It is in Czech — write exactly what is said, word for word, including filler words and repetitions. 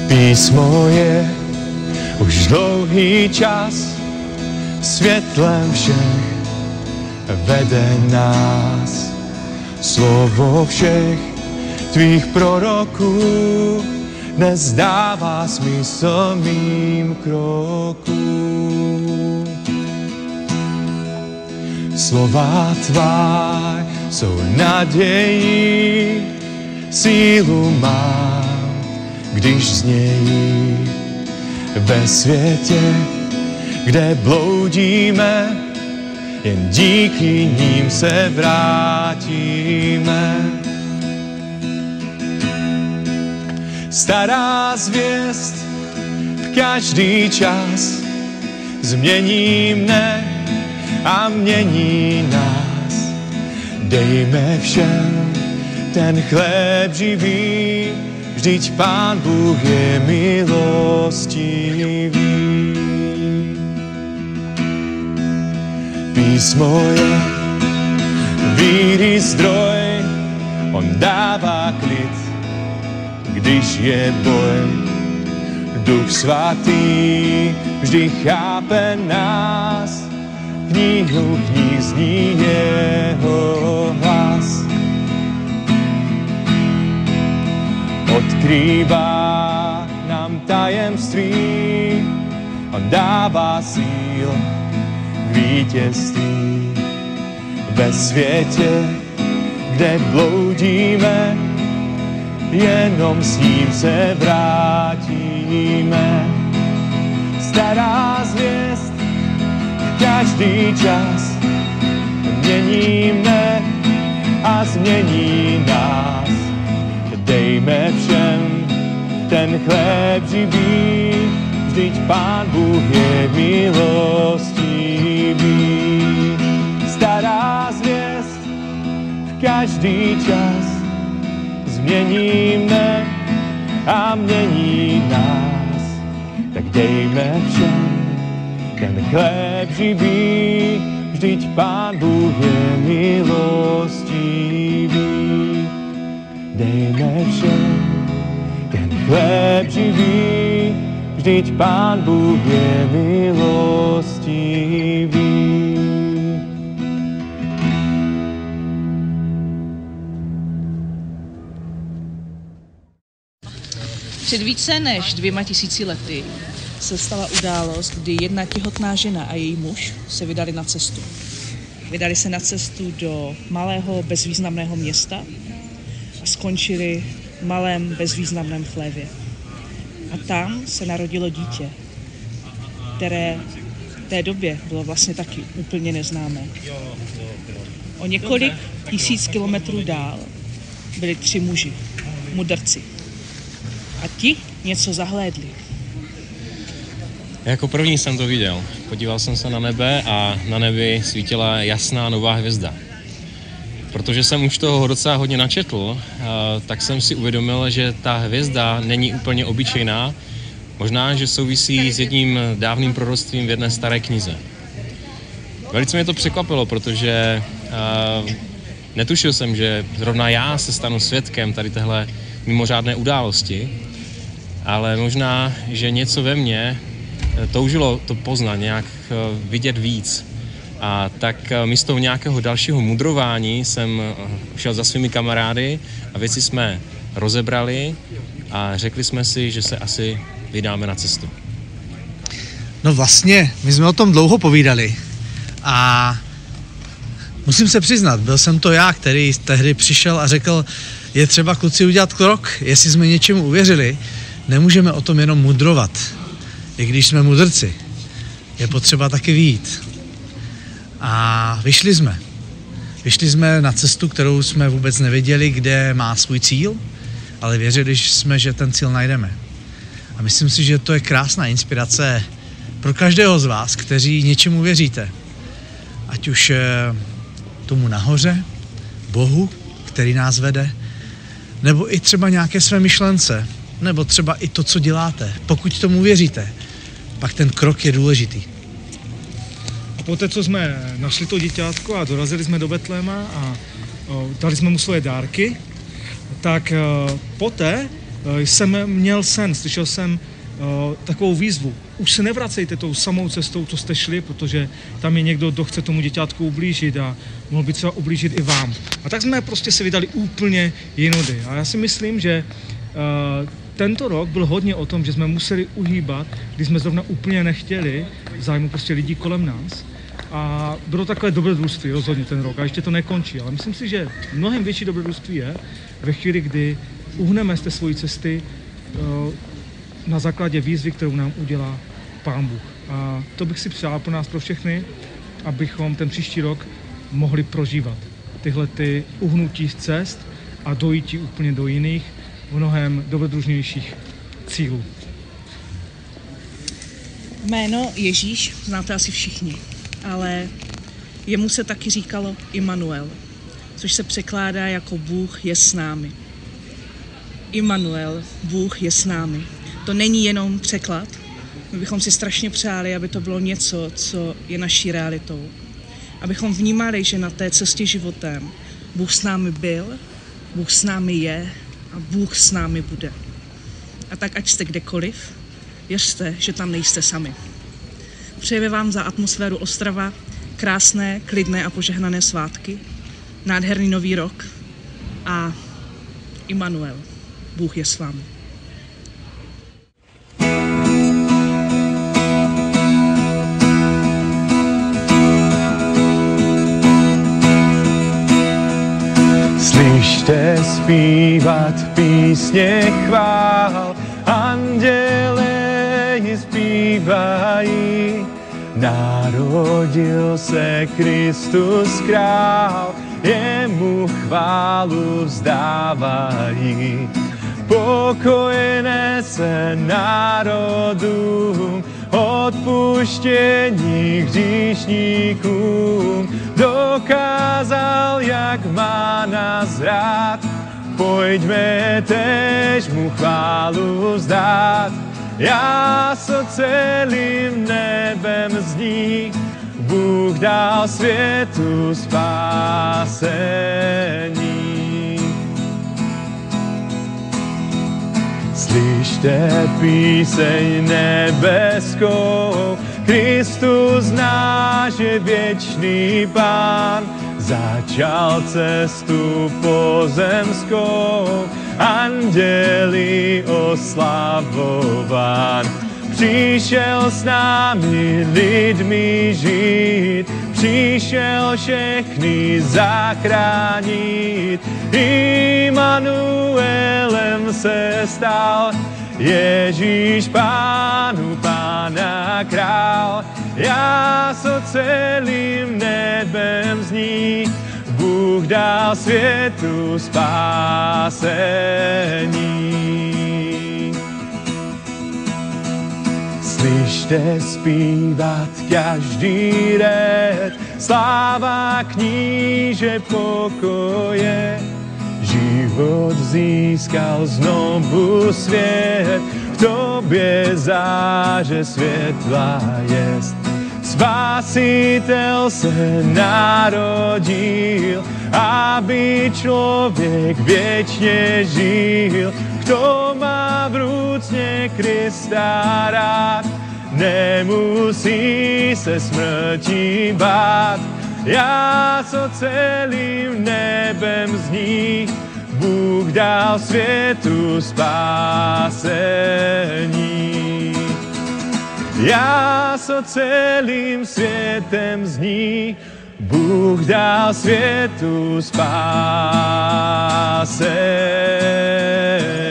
Písmo je už dlouhý čas, světlem všech vede nás. Slovo všech tvých proroků dnes dává smysl mým krokům. Slova tvá jsou nadějí, sílu mám, když znějí. Ve světě, kde bloudíme, jen díky ním se vrátíme. Stará zvěst v každý čas změní mne a mění nás. Dejme všem ten chléb živý, vždyť Pán Bůh je milostivý. Písmo je víry zdroj, on dává klid, když je boj. Duch svatý vždy chápe nás, knihu knih zní jeho hlas. Odkrývá nám tajemství, on dává síl k vítězství. Ve světě, kde bloudíme, jenom s ním se vrátíme. Stará zvěst v každý čas mění mne a změní nás. Dejme všem ten chléb živý, vždyť Pán Bůh je milostivý. Stará zvěst v každý čas změní mne a mění nás. Tak dejme všem ten chléb živý, vždyť Pán Bůh je milostivý. Dejme všem ten chléb živý, vždyť Pán Bůh je milostivý. Před více než dvěma tisíci lety se stala událost, kdy jedna těhotná žena a její muž se vydali na cestu. Vydali se na cestu do malého bezvýznamného města a skončili v malém bezvýznamném chlévě. A tam se narodilo dítě, které v té době bylo vlastně taky úplně neznámé. O několik tisíc kilometrů dál byli tři muži, mudrci. A ti něco zahlédli. Jako první jsem to viděl. Podíval jsem se na nebe a na nebi svítila jasná nová hvězda. Protože jsem už toho docela hodně načetl, tak jsem si uvědomil, že ta hvězda není úplně obyčejná. Možná, že souvisí s jedním dávným proroctvím v jedné staré knize. Velice mě to překvapilo, protože netušil jsem, že zrovna já se stanu svědkem tady téhle mimořádné události, ale možná, že něco ve mně toužilo to poznat, nějak vidět víc. A tak místo nějakého dalšího mudrování jsem šel za svými kamarády a věci jsme rozebrali a řekli jsme si, že se asi vydáme na cestu. No vlastně, my jsme o tom dlouho povídali a musím se přiznat, byl jsem to já, který tehdy přišel a řekl, je třeba kluci udělat krok, jestli jsme něčemu uvěřili, nemůžeme o tom jenom mudrovat, i když jsme mudrci, je potřeba taky vyjít. A vyšli jsme. Vyšli jsme na cestu, kterou jsme vůbec nevěděli, kde má svůj cíl, ale věřili jsme, že ten cíl najdeme. A myslím si, že to je krásná inspirace pro každého z vás, kteří něčemu věříte. Ať už tomu nahoře, Bohu, který nás vede, nebo i třeba nějaké své myšlence, nebo třeba i to, co děláte. Pokud tomu věříte, pak ten krok je důležitý. A poté, co jsme našli to děťátko a dorazili jsme do Betléma a o, dali jsme mu svoje dárky, tak o, poté jsem měl sen, slyšel jsem takovou výzvu. Už se nevracejte tou samou cestou, co jste šli, protože tam je někdo, kdo chce tomu děťátku ublížit a mohl by třeba ublížit i vám. A tak jsme prostě se vydali úplně jinudy. A já si myslím, že uh, tento rok byl hodně o tom, že jsme museli uhýbat, když jsme zrovna úplně nechtěli v zájmu prostě lidí kolem nás. A bylo takové dobrodružství rozhodně ten rok. A ještě to nekončí. Ale myslím si, že mnohem větší dobrodružství je ve chvíli, kdy uhneme z té svojí cesty uh, na základě výzvy, kterou nám udělá Pán Bůh. A to bych si přál pro nás, pro všechny, abychom ten příští rok mohli prožívat tyhle ty uhnutí z cest a dojítí úplně do jiných, mnohem dobrodružnějších cílů. Jméno Ježíš znáte asi všichni, ale jemu se taky říkalo Immanuel, což se překládá jako Bůh je s námi. Immanuel, Bůh je s námi. To není jenom překlad. My bychom si strašně přáli, aby to bylo něco, co je naší realitou. Abychom vnímali, že na té cestě životem Bůh s námi byl, Bůh s námi je a Bůh s námi bude. A tak ať jste kdekoliv, věřte, že tam nejste sami. Přejeme vám za atmosféru Ostrava krásné, klidné a požehnané svátky, nádherný nový rok a Immanuel, Bůh je s vámi. Slyšte zpívat písně chvál, anděle ji zpívají. Narodil se Kristus král, jemu chválu vzdávají. Pokoj nese národům, odpuštění hříšníkům. Dokázal, jak má nás rád, pojďme též mu chválu vzdát. Jáso celým nebem zní, Bůh dal světu spásení. Slyšte píseň nebeskou, Kristus náš je věčný Pán, začal cestu pozemskou, anděli oslavován. Přišel s námi lidmi žít, přišel všechny zachránit. Immanuelem se stal, Ježíš Pánu Pána král. Jáso celým nebem zní, Bůh dal světu spásení. Slyšte zpívat každý red, sláva kníže pokoje. Život získal znovu svět, v tobě záře světla jest. Spasitel se narodil, aby člověk věčně žil. Kdo má vrucně Krista rád, nemusí se smrti bát. Jáso celým nebem zní, Bůh dal světu spásení. Jáso celým světem zní, Bůh dal světu spásení.